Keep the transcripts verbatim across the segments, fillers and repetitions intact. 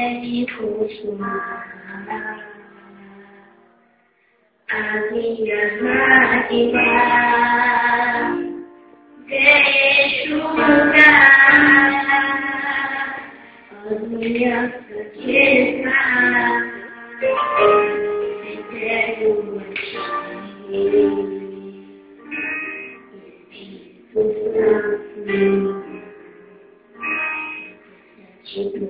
你付出Akhirnya tiba di surga dunia tercipta menjadi manusia itu selalu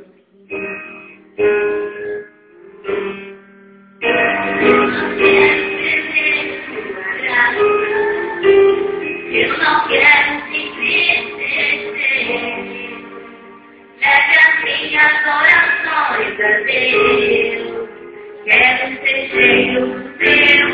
Eu não quero te perder. Leve as minhas orações a Deus. Quero ser cheio do teu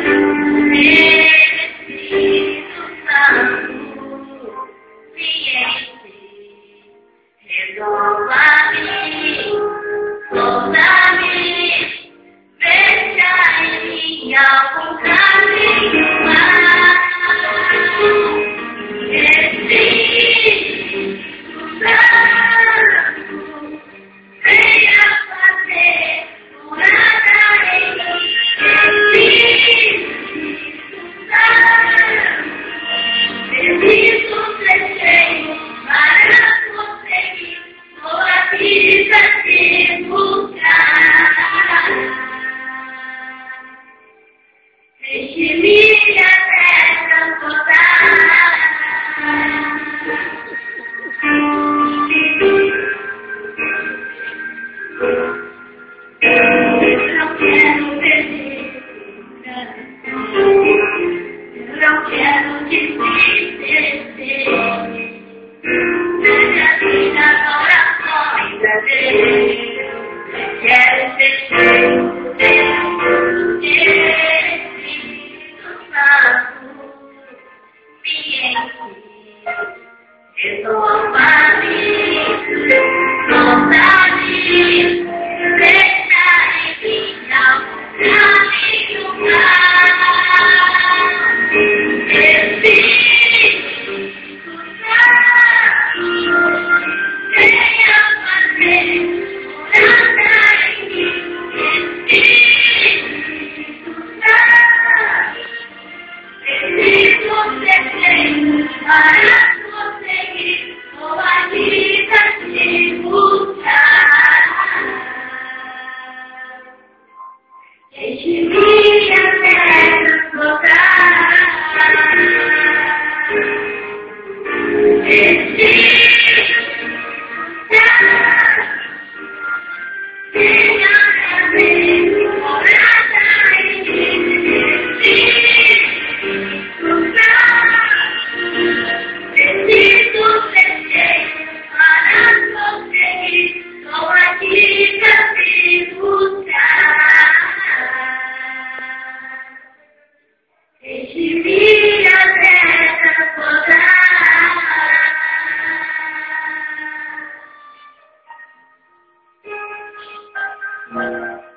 Espírito Santo. Me enche, renova-me, solta-me, deixa em mim algum caminho mais. Não quero te esquecer. Nas minhas orações a Deus. Quero ser cheio do teu Espírito Santo. Me enche, renova-me, solta-me, deixa em mim algum caminho mais. Para conseguir uma vida de buscar. Deixe-me até transbordar. Deixe-me até transbordar.